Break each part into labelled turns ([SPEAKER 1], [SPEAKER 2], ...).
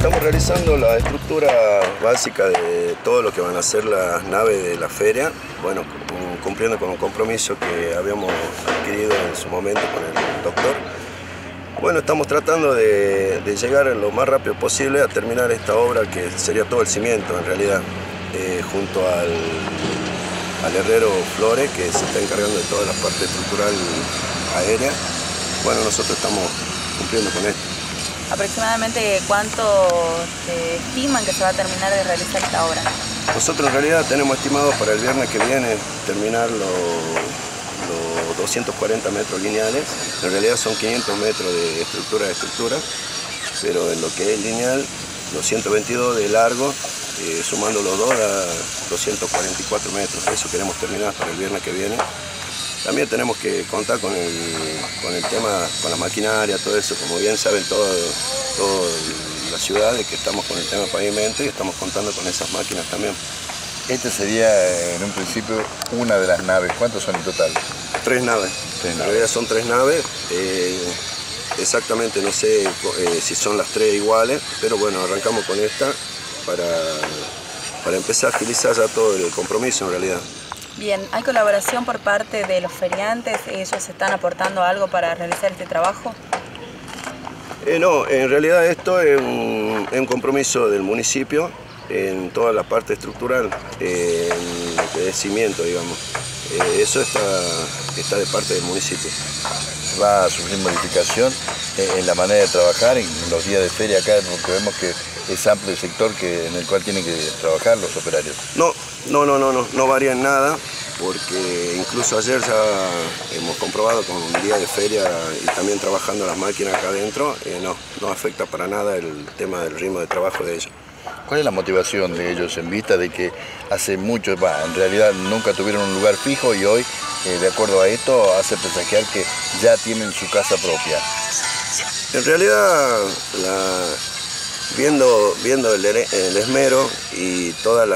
[SPEAKER 1] Estamos realizando la estructura básica de todo lo que van a ser las naves de la feria, bueno, cumpliendo con un compromiso que habíamos adquirido en su momento con el doctor. Bueno, estamos tratando de llegar lo más rápido posible a terminar esta obra, que sería todo el cimiento en realidad, junto al herrero Flores, que se está encargando de toda la parte estructural aérea. Bueno, nosotros estamos cumpliendo con esto.
[SPEAKER 2] ¿Aproximadamente cuánto estiman que se va a terminar de realizar esta obra?
[SPEAKER 1] Nosotros en realidad tenemos estimado para el viernes que viene terminar los 240 metros lineales. En realidad son 500 metros de estructura a estructura, pero en lo que es lineal, los 122 de largo, sumando los dos a 244 metros. Eso queremos terminar para el viernes que viene. También tenemos que contar con el tema, con la maquinaria, todo eso. Como bien saben toda la ciudad, de que estamos con el tema pavimento y estamos contando con esas máquinas también.
[SPEAKER 3] Este sería en un principio una de las naves. ¿Cuántos son en total?
[SPEAKER 1] Tres naves. En realidad son tres naves. Exactamente no sé si son las tres iguales, pero bueno, arrancamos con esta para empezar a agilizar ya todo el compromiso en realidad.
[SPEAKER 2] Bien, ¿hay colaboración por parte de los feriantes? ¿Ellos están aportando algo para realizar este trabajo?
[SPEAKER 1] No, en realidad esto es un compromiso del municipio en toda la parte estructural, en lo que es cimiento, digamos. Eso está de parte del municipio.
[SPEAKER 3] ¿Va a sufrir modificación en la manera de trabajar en los días de feria acá? Porque vemos que es amplio el sector en el cual tienen que trabajar los operarios.
[SPEAKER 1] No varía en nada, porque incluso ayer ya hemos comprobado con un día de feria y también trabajando las máquinas acá adentro, no afecta para nada el tema del ritmo de trabajo de ellos.
[SPEAKER 3] ¿Cuál es la motivación de ellos en vista de que hace mucho, en realidad nunca tuvieron un lugar fijo y hoy, de acuerdo a esto, hace presagiar que ya tienen su casa propia?
[SPEAKER 1] En realidad, viendo el esmero y toda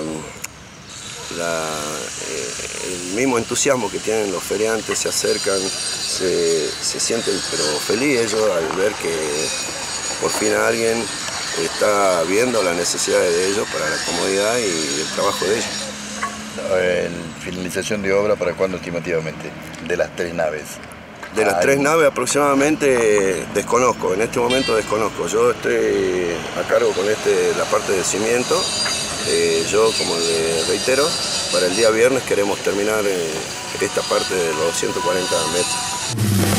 [SPEAKER 1] el mismo entusiasmo que tienen los feriantes, se acercan, se sienten pero felices ellos al ver que por fin alguien está viendo las necesidades de ellos para la comodidad y el trabajo de ellos.
[SPEAKER 3] ¿Finalización de obra para cuándo estimativamente? De las tres naves.
[SPEAKER 1] De las tres naves aproximadamente desconozco, en este momento desconozco. Yo estoy a cargo con la parte de cimiento. Yo, como le reitero, para el día viernes queremos terminar esta parte de los 140 metros.